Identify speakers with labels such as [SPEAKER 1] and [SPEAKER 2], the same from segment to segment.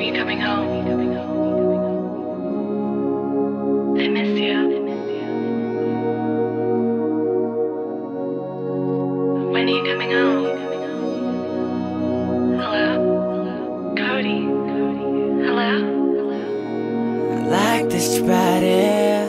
[SPEAKER 1] you coming home? I miss you. When are you coming home? Hello? Cody? Hello?
[SPEAKER 2] I like this right here.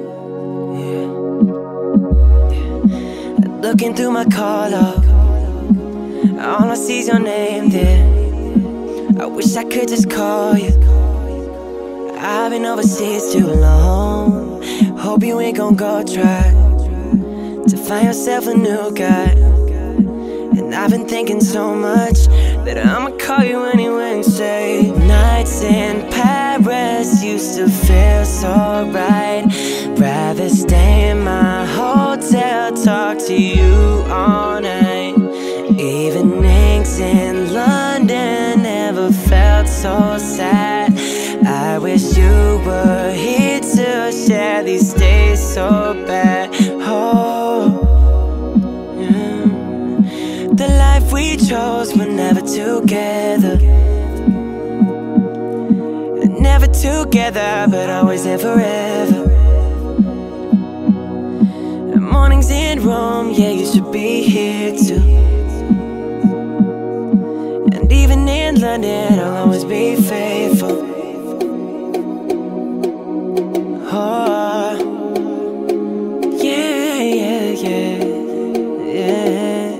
[SPEAKER 2] Looking through my call log, all I see is your name there. I wish I could just call you. I've been overseas too long. Hope you ain't gon' go try to find yourself a new guy. And I've been thinking so much that I'ma call you anyway and say, nights in Paris used to feel so right. Rather stay in my hotel, talk to you all night. Evenings in London never felt so sad. I wish you were here to share these days so bad. Oh, yeah. The life we chose, we're never together. Never together, but always and forever. Mornings in Rome, yeah, you should be here too. And even in London, I'll always be faithful. Oh, yeah, yeah, yeah, yeah.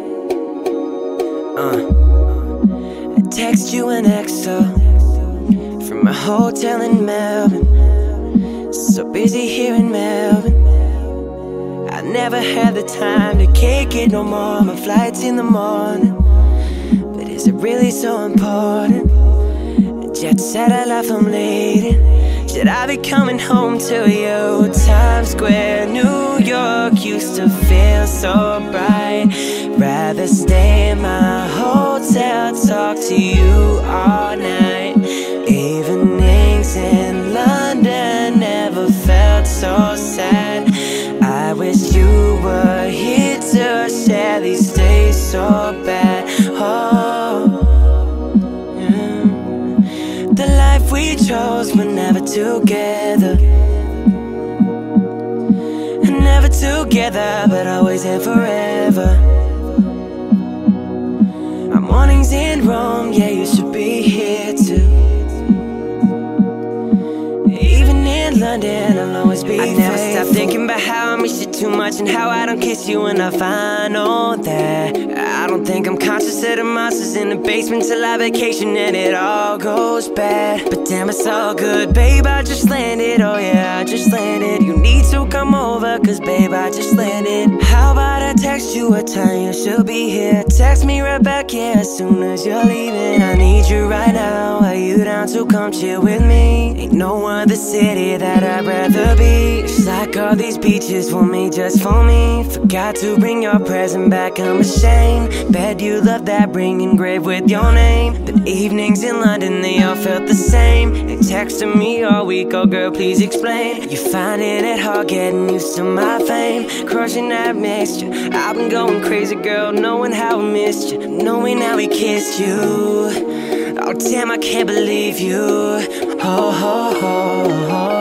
[SPEAKER 2] I text you an exo from a hotel in Melbourne. So busy here in Melbourne, I never had the time to kick it no more. My flight's in the morning, but is it really so important? Jet set life, I'm leading. Should I be coming home to you? Times Square, New York used to feel so bright. Rather stay in my hotel, talk to you all night. Evenings in London never felt so sad. I wish you were here to share these days so bad. Oh, yeah. The life we chose, we're never together. Never together, but always and forever. Our mornings in Rome, yeah, you should be here too. Even in London, I'll always be faithful. I never stop thinking about how I miss you too much, and how I don't kiss you enough. I know that I don't think I'm conscious of the monsters in the basement till I vacation and it all goes bad. But damn, it's all good, babe, I just landed. Oh yeah, I just landed. You need to come over, cause babe, I just landed. How about I text you what time you should be here? Text me right back, yeah, as soon as you're leaving. I need you right now. Are you down to come chill with me? Ain't no other city that I'd rather be. It's like all these beaches for me, just for me. Forgot to bring your present back, I'm ashamed. Bet you love that ring engraved with your name. But evenings in London, they all felt the same. They texted me all week, oh girl, please explain. You finding it hard getting used to my fame, crushing that mixture. I've been going crazy, girl, knowing how I missed you, knowing how we kissed you. Oh damn, I can't believe you. Oh, oh, oh, oh.